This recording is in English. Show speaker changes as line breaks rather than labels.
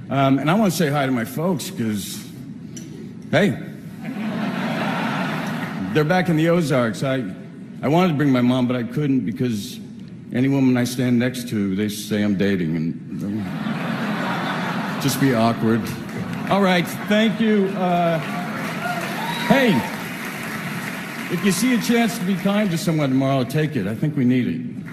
And I want to say hi to my folks because, hey, they're back in the Ozarks. I wanted to bring my mom, but I couldn't because any woman I stand next to, they say I'm dating, and just be awkward. All right, thank you. Hey, if you see a chance to be kind to someone tomorrow, take it. I think we need it.